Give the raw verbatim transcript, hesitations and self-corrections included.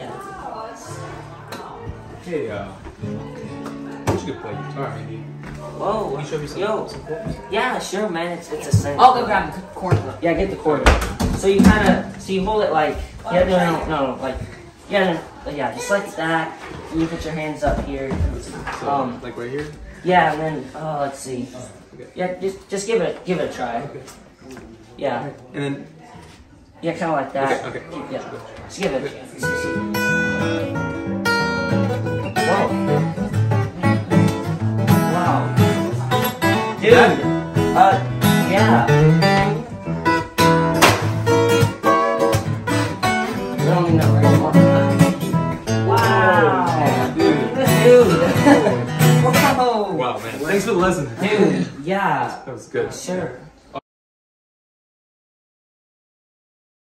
Yeah. Hey, uh, you should play guitar, maybe. Whoa. Can you show me some, Yo. some chords? Yeah, sure, man. It's it's a sense. I'll go grab the cord. Yeah, get the cord. So you kind of, so you hold it like, yeah, no, no, no, no, like, yeah, no, yeah, just like that. You put your hands up here. So, Um, like right here? yeah, and then, oh, let's see. Okay. Yeah, just just give it give it a try. Okay. Yeah, And then, yeah, kind of like that. okay, okay. Yeah, just give it. Whoa. Wow. Dude. Uh, yeah. We don't even know, right? Wow. Dude. Dude. Whoa. Wow, man. Thanks for the lesson. Dude, yeah. That was good. Sure.